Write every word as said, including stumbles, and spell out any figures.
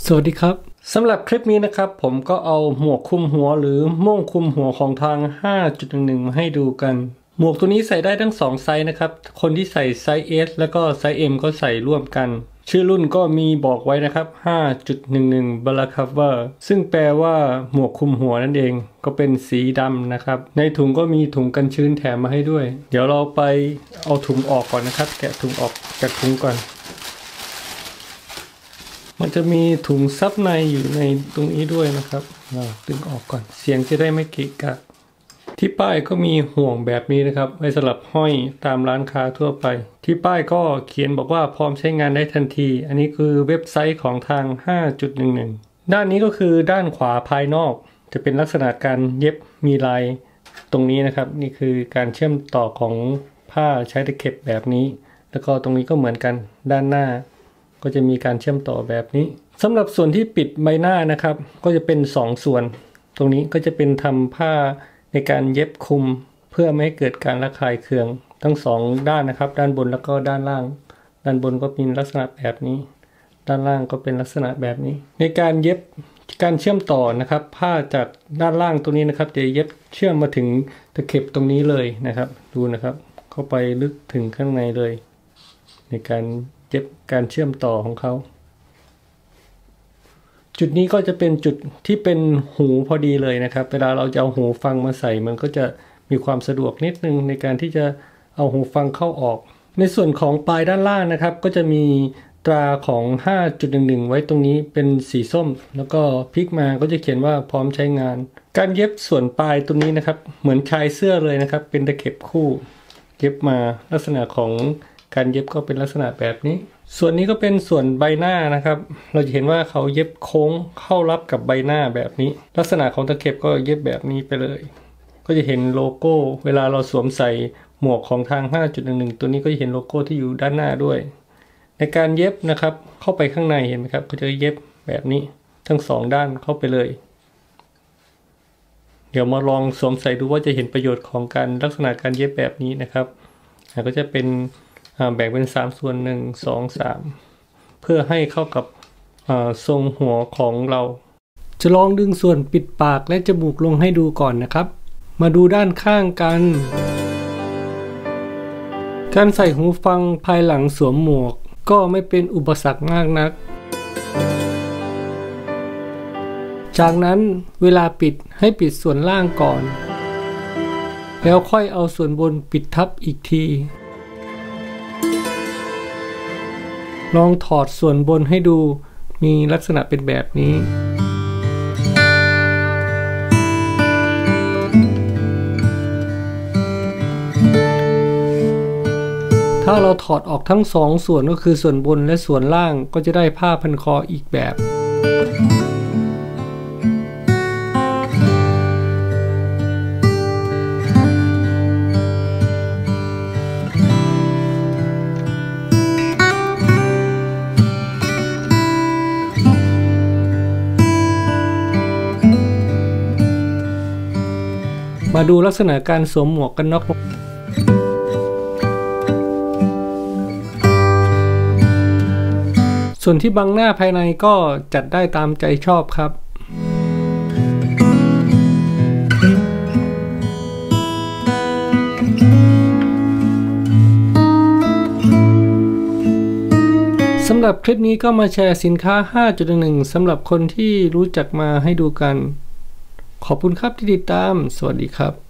สวัสดีครับสำหรับคลิปนี้นะครับผมก็เอาหมวกคลุมหัวหรือโม่งคลุมหัวของทาง ห้าจุดหนึ่งหนึ่ง มาให้ดูกันหมวกตัวนี้ใส่ได้ทั้งสองไซส์นะครับคนที่ใส่ไซส์ S แล้วก็ไซส์ M ก็ใส่ร่วมกันชื่อรุ่นก็มีบอกไว้นะครับ ห้าจุดหนึ่งหนึ่ง Balaclava ซึ่งแปลว่าหมวกคลุมหัวนั่นเองก็เป็นสีดำนะครับในถุงก็มีถุงกันชื้นแถมมาให้ด้วยเดี๋ยวเราไปเอาถุงออกก่อนนะครับแกะถุงออกจากถุงก่อนมันจะมีถุงซับในอยู่ในตรงนี้ด้วยนะครับเราดึงออกก่อนเสียงจะได้ไม่เกะกะที่ป้ายก็มีห่วงแบบนี้นะครับไว้สำหรับห้อยตามร้านค้าทั่วไปที่ป้ายก็เขียนบอกว่าพร้อมใช้งานได้ทันทีอันนี้คือเว็บไซต์ของทาง ห้าจุดหนึ่งหนึ่ง ด้านนี้ก็คือด้านขวาภายนอกจะเป็นลักษณะการเย็บมีลายตรงนี้นะครับนี่คือการเชื่อมต่อของผ้าใช้ตะเข็บแบบนี้แล้วก็ตรงนี้ก็เหมือนกันด้านหน้าก็จะมีการเชื่อมต่อแบบนี้สำหรับส่วนที่ปิดใบหน้านะครับก็จะเป็นสองส่วนตรงนี้ก็จะเป็นทำผ้าในการเย็บคลุมเพื่อไม่ให้เกิดการระคายเคืองทั้งสองด้านนะครับด้านบนแล้วก็ด้านล่างด้านบนก็เป็นลักษณะแบบนี้ด้านล่างก็เป็นลักษณะแบบนี้ในการเย็บการเชื่อมต่อนะครับผ้าจากด้านล่างตรงนี้นะครับจะเย็บเชื่อมมาถึงตะเข็บตรงนี้เลยนะครับดูนะครับเข้าไปลึกถึงข้างในเลยในการเย็บการเชื่อมต่อของเขาจุดนี้ก็จะเป็นจุดที่เป็นหูพอดีเลยนะครับเวลาเราจะเอาหูฟังมาใส่มันก็จะมีความสะดวกนิดนึงในการที่จะเอาหูฟังเข้าออกในส่วนของปลายด้านล่างนะครับก็จะมีตราของ ห้าจุดหนึ่งหนึ่ง ไว้ตรงนี้เป็นสีส้มแล้วก็พลิกมาก็จะเขียนว่าพร้อมใช้งานการเย็บส่วนปลายตรงนี้นะครับเหมือนชายเสื้อเลยนะครับเป็นตะเข็บคู่เย็บมาลักษณะของการเย็บก็เป็นลักษณะแบบนี้ส่วนนี้ก็เป็นส่วนใบหน้านะครับเราจะเห็นว่าเขาเย็บโค้งเข้ารับกับใบหน้าแบบนี้ลักษณะของตะเข็บก็เย็บแบบนี้ไปเลยก็จะเห็นโลโก้เวลาเราสวมใส่หมวกของทาง ห้าจุดหนึ่งหนึ่ง ตัวนี้ก็จะเห็นโลโก้ที่อยู่ด้านหน้าด้วยในการเย็บนะครับเข้าไปข้างในเห็นไหมครับก็จะเย็บแบบนี้ทั้งสองด้านเข้าไปเลยเดี๋ยวมาลองสวมใส่ดูว่าจะเห็นประโยชน์ของการลักษณะการเย็บแบบนี้นะครับก็จะเป็นแบ่งเป็นสามส่วนหนึ่ง สอง สามเพื่อให้เข้ากับทรงหัวของเราจะลองดึงส่วนปิดปากและจมูกลงให้ดูก่อนนะครับมาดูด้านข้างกันการใส่หูฟังภายหลังสวมหมวกก็ไม่เป็นอุปสรรคมากนักจากนั้นเวลาปิดให้ปิดส่วนล่างก่อนแล้วค่อยเอาส่วนบนปิดทับอีกทีลองถอดส่วนบนให้ดูมีลักษณะเป็นแบบนี้ถ้าเราถอดออกทั้งสองส่วนก็คือส่วนบนและส่วนล่างก็จะได้ผ้าพันคออีกแบบมาดูลักษณะการสวมหมวกกันน็อกส่วนที่บังหน้าภายในก็จัดได้ตามใจชอบครับสำหรับคลิปนี้ก็มาแชร์สินค้า ห้าจุดหนึ่งหนึ่ง สำหรับคนที่รู้จักมาให้ดูกันขอบคุณครับที่ติดตามสวัสดีครับ